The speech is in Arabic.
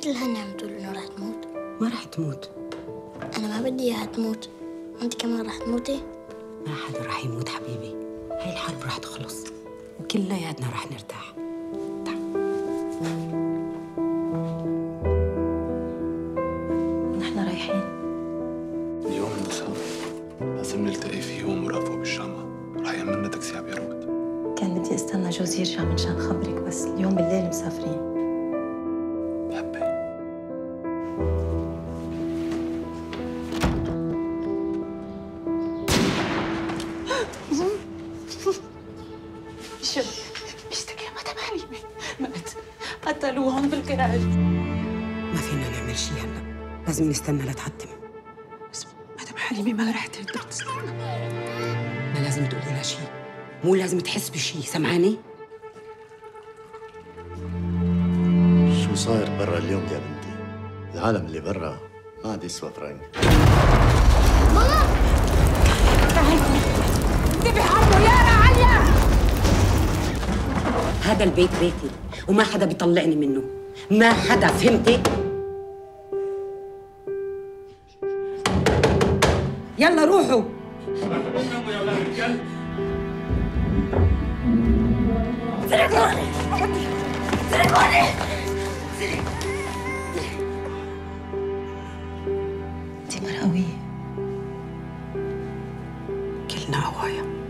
ليش الهاني عم تقول إنه راح تموت؟ ما راح تموت. أنا ما بدي إياها تموت. أنت كمان راح تموتي؟ ما حدا راح يموت حبيبي، هاي الحرب راح تخلص وكلياتنا راح نرتاح. تعال. نحن رايحين اليوم المساء لازم نلتقي فيه هو مرافقه بالجامعة. رح يعملنا تاكسي على بيروت. كان بدي استنى جوزي يرجع منشان خبرك، بس اليوم بالليل مسافرين. بحبك. شو بيشتكي مدام حليمة مات، قتلوه هون بالجراج. ما فينا نعمل شيء هلا، لازم نستنى لتحتم. بس مدام حليمة ما رح تقدر تستنى. ما لازم تقولي لها شيء، مو لازم تحس بشيء، سمعاني؟ شو صاير برا اليوم يا بنتي؟ العالم اللي برا ما عاد يسوى فرنك. انتبهي حربه يا عليا! هذا البيت بيتي وما حدا بيطلعني منه، ما حدا، فهمتي؟ يلا روحوا. سرقوني! سرقوني! انت مرة قوية. كلنا قوايا.